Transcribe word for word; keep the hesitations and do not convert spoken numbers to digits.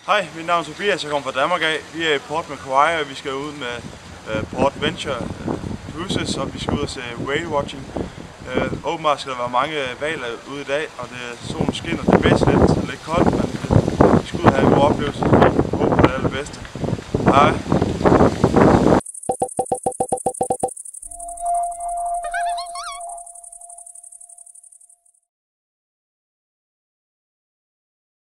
Hej, mit navn er Tobias, jeg kommer fra Danmark af. Vi er i Port Macquarie, og vi skal ud med uh, Port Venture Cruises, og vi skal ud og se whale watching. Uh, åbenbart skal der være mange hvaler ude i dag, og det, solen skinner. Det blæser lidt, lidt koldt, men vi skal ud og have en god oplevelse. Håber på det allerbedste. Hej.